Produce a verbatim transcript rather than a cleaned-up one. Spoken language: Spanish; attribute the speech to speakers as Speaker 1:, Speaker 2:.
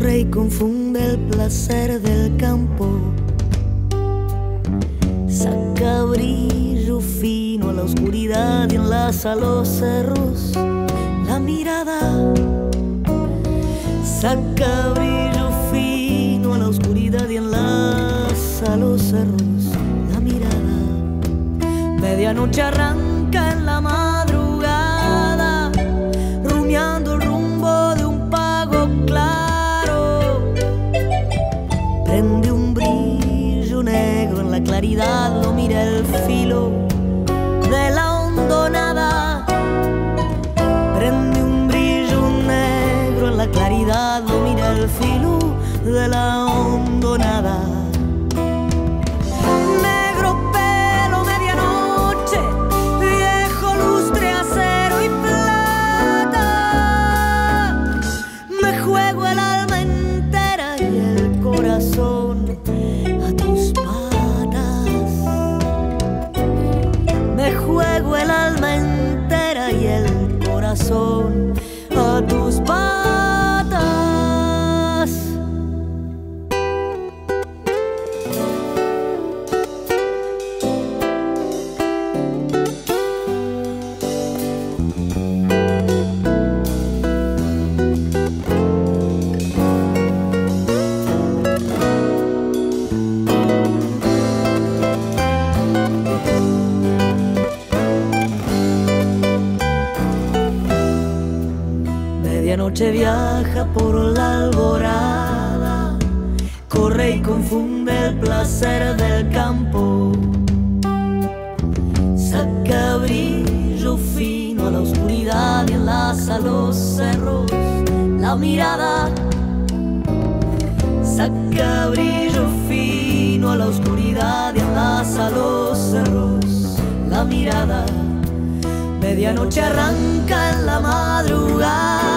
Speaker 1: corre y confunde el placer del campo. Saca brillo fino a la oscuridad y enlaza los cerros la mirada. Saca brillo fino a la oscuridad y enlaza los cerros la mirada. Medianoche arranca en la madrugada, rumiando el rumbo de un pago claro. Prende un brillo negro en la claridad, lo mira el filo de la hondonada. Prende un brillo negro en la claridad, lo mira el filo de la hondonada. A tus patas me juego el alma entera y el corazón a tus patas. Medianoche viaja por la alborada, corre y confunde el placer del campo. Saca brillo fino a la oscuridad y enlaza los cerros la mirada. Saca brillo fino a la oscuridad y enlaza los cerros la mirada. Medianoche arranca en la madrugada,